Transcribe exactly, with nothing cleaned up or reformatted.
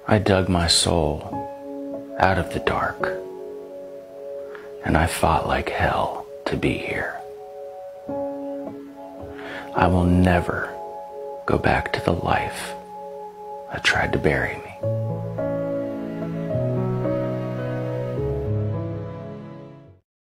I dug my soul out of the dark, and I fought like hell to be here. I will never go back to the life that tried to bury me.